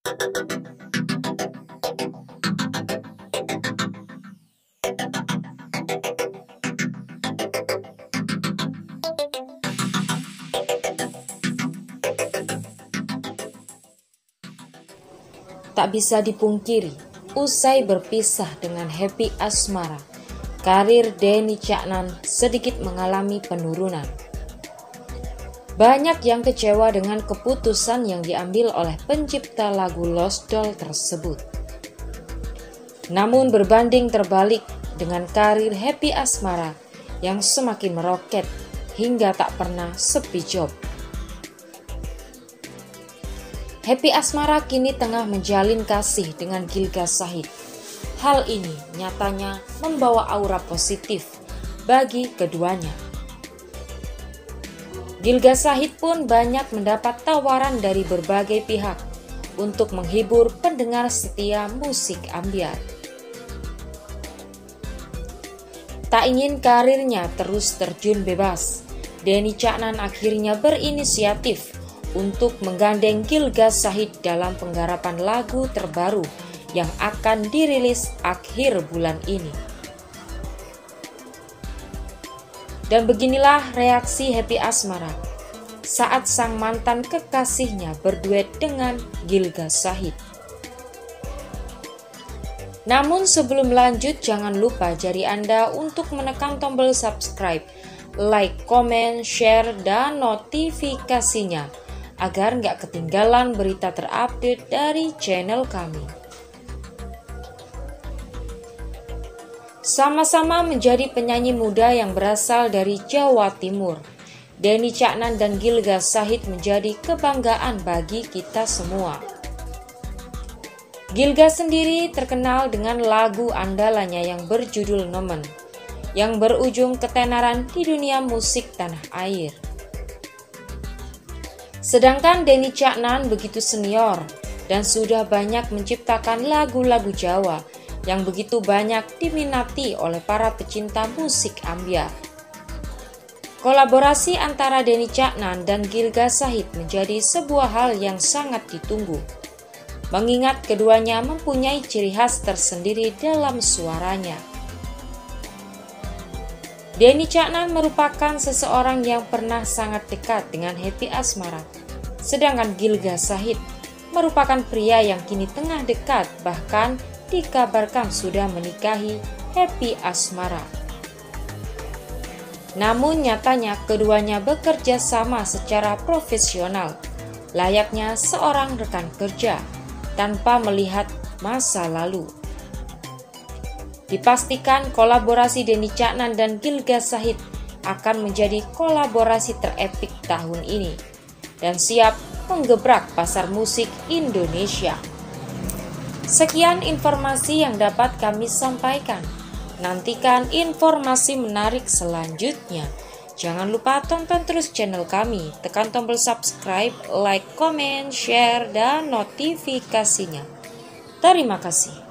Tak bisa dipungkiri, usai berpisah dengan Happy Asmara, karir Denny Caknan sedikit mengalami penurunan. Banyak yang kecewa dengan keputusan yang diambil oleh pencipta lagu Lost Doll tersebut. Namun berbanding terbalik dengan karir Happy Asmara yang semakin meroket hingga tak pernah sepi job. Happy Asmara kini tengah menjalin kasih dengan Gilga Syahid. Hal ini nyatanya membawa aura positif bagi keduanya. Gilga Syahid pun banyak mendapat tawaran dari berbagai pihak untuk menghibur pendengar setia musik ambyar. Tak ingin karirnya terus terjun bebas, Denny Caknan akhirnya berinisiatif untuk menggandeng Gilga Syahid dalam penggarapan lagu terbaru yang akan dirilis akhir bulan ini. Dan beginilah reaksi Happy Asmara saat sang mantan kekasihnya berduet dengan Gilga Syahid. Namun sebelum lanjut, jangan lupa jari Anda untuk menekan tombol subscribe, like, komen, share, dan notifikasinya agar nggak ketinggalan berita terupdate dari channel kami. Sama-sama menjadi penyanyi muda yang berasal dari Jawa Timur, Denny Caknan dan Gilga Syahid menjadi kebanggaan bagi kita semua. Gilga sendiri terkenal dengan lagu andalannya yang berjudul Nemen, yang berujung ketenaran di dunia musik tanah air. Sedangkan Denny Caknan begitu senior dan sudah banyak menciptakan lagu-lagu Jawa yang begitu banyak diminati oleh para pecinta musik ambyar. Kolaborasi antara Denny Caknan dan Gilga Syahid menjadi sebuah hal yang sangat ditunggu, mengingat keduanya mempunyai ciri khas tersendiri dalam suaranya. Denny Caknan merupakan seseorang yang pernah sangat dekat dengan Happy Asmara, sedangkan Gilga Syahid merupakan pria yang kini tengah dekat, bahkan dikabarkan sudah menikahi Happy Asmara. Namun nyatanya keduanya bekerja sama secara profesional, layaknya seorang rekan kerja, tanpa melihat masa lalu. Dipastikan kolaborasi Denny Caknan dan Gilga Syahid akan menjadi kolaborasi terepik tahun ini dan siap menggebrak pasar musik Indonesia. Sekian informasi yang dapat kami sampaikan. Nantikan informasi menarik selanjutnya. Jangan lupa tonton terus channel kami, tekan tombol subscribe, like, komen, share, dan notifikasinya. Terima kasih.